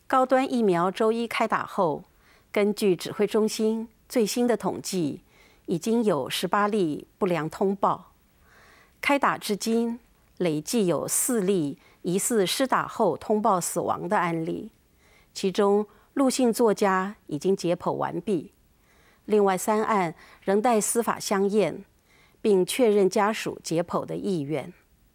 高端疫苗周一开打后，根据指挥中心最新的统计，已经有18例不良通报。开打至今，累计有4例疑似施打后通报死亡的案例，其中陆姓作家已经解剖完毕，另外3案仍待司法相验，并确认家属解剖的意愿。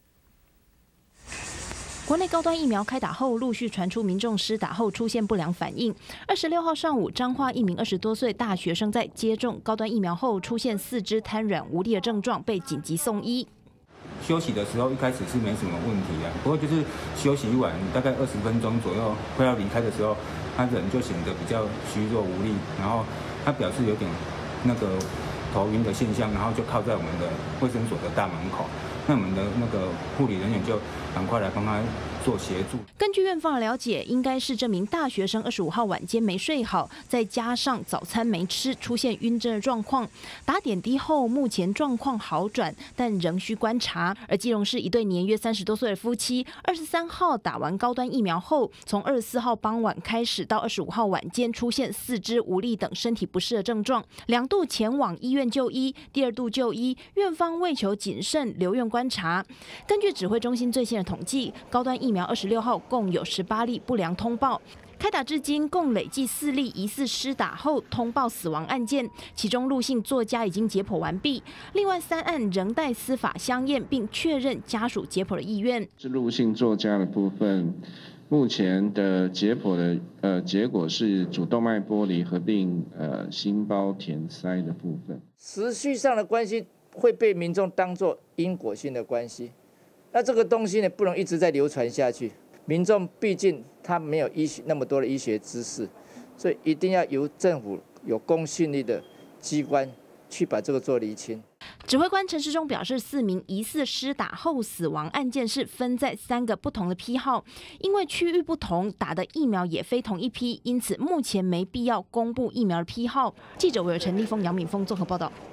国内高端疫苗开打后，陆续传出民众施打后出现不良反应。26号上午，彰化一名20多岁大学生在接种高端疫苗后出现4肢瘫软无力的症状，被紧急送医。 休息的时候一开始是没什么问题的，不过就是休息完大概20分钟左右，快要离开的时候，他人就显得比较虚弱无力，然后他表示有点那个头晕的现象，然后就靠在我们的卫生所的大门口。那我们的那个护理人员就赶快来帮他做协助。 根据院方的了解，应该是这名大学生25号晚间没睡好，再加上早餐没吃，出现晕针的状况。打点滴后，目前状况好转，但仍需观察。而基隆市一对年约30多岁的夫妻，23号打完高端疫苗后，从24号傍晚开始到25号晚间出现4肢无力等身体不适的症状，2度前往医院就医，第2度就医，院方为求谨慎，留院观察。根据指挥中心最新的统计，高端疫苗26号共有18例不良通报。开打至今，共累计4例疑似施打后通报死亡案件，其中陆姓作家已经解剖完毕，另外3案仍待司法相验，并确认家属解剖的意愿。 是陆姓作家的部分，目前的解剖的结果是主动脉剥离合并心包填塞的部分。 时序上的关系会被民众当作因果性的关系，那这个东西呢，不能一直在流传下去。民众毕竟他没有那么多的医学知识，所以一定要由政府有公信力的机关去把这个做厘清。 指挥官陈时中表示，4名疑似施打后死亡案件是分在3个不同的批号，因为区域不同，打的疫苗也非同一批，因此目前没必要公布疫苗的批号。记者韦尔陈立峰、杨敏峰综合报道。